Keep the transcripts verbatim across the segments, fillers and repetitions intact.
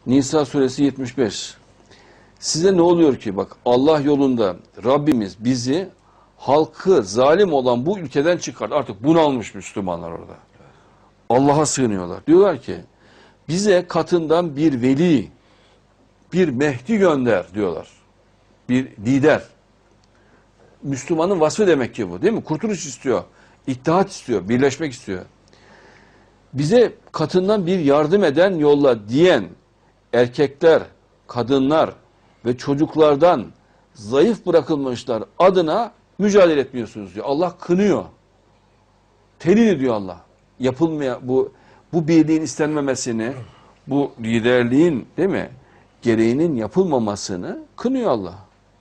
Nisa suresi yetmiş beş. Size ne oluyor ki? Bak, Allah yolunda Rabbimiz bizi, halkı zalim olan bu ülkeden çıkardı. Artık bunalmış Müslümanlar orada. Allah'a sığınıyorlar. Diyorlar ki bize katından bir veli, bir Mehdi gönder diyorlar. Bir lider. Müslümanın vasfı demek ki bu, değil mi? Kurtuluş istiyor, ittihat istiyor, birleşmek istiyor. Bize katından bir yardım eden yolla diyen erkekler, kadınlar ve çocuklardan zayıf bırakılmışlar adına mücadele etmiyorsunuz diyor. Allah kınıyor. Telin ediyor Allah. Yapılmaya bu bu birliğin istenmemesini, bu liderliğin, değil mi, gereğinin yapılmamasını kınıyor Allah.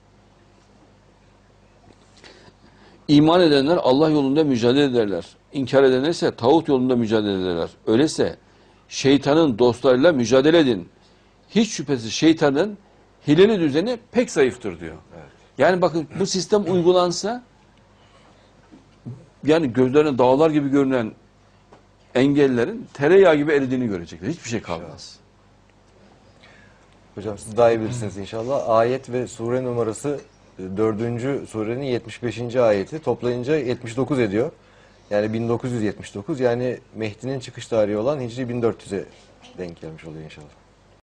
İman edenler Allah yolunda mücadele ederler. İnkar edenler ise tağut yolunda mücadele ederler. Öyleyse şeytanın dostlarıyla mücadele edin. Hiç şüphesiz şeytanın hileli düzeni pek zayıftır diyor. Evet. Yani bakın, bu sistem uygulansa, yani gözlerine dağlar gibi görünen engellerin tereyağı gibi eridiğini görecekler. Hiçbir şey kalmaz. Hocam siz daha iyi bilirsiniz inşallah. Ayet ve sure numarası dördüncü surenin yetmiş beşinci ayeti. Toplayınca yetmiş dokuz ediyor. Yani bin dokuz yüz yetmiş dokuz. Yani Mehdi'nin çıkış tarihi olan Hicri bin dört yüze denk gelmiş oluyor inşallah.